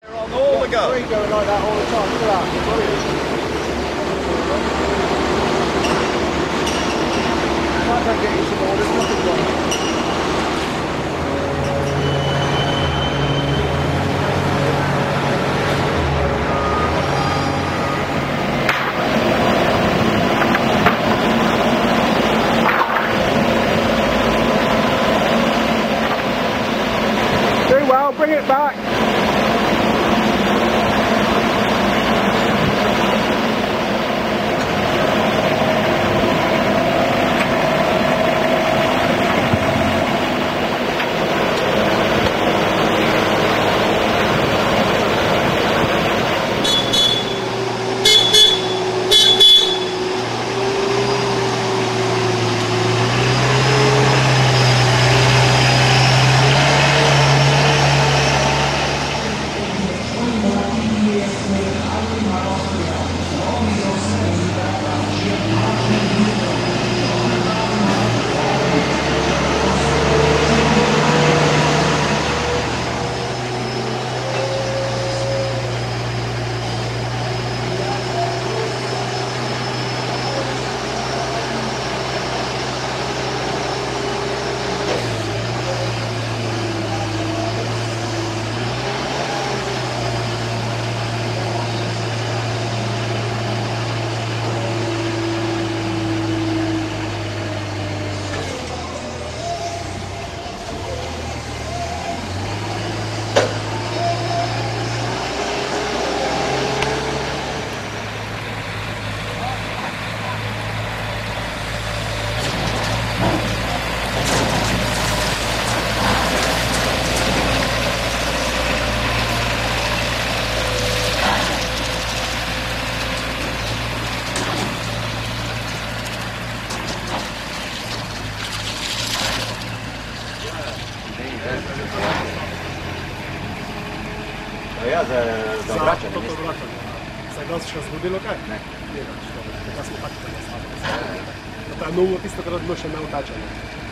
On all the go. Going like that all the time. Look at that. Might go get you some more. There's nothing wrong. Do well, bring it back. Ja za bracia, To bracia. Najgorsze zgubilo kaj? Ne. Tako smo pač to nastavili. To je nulo tisto, kar odnoša na utačanje.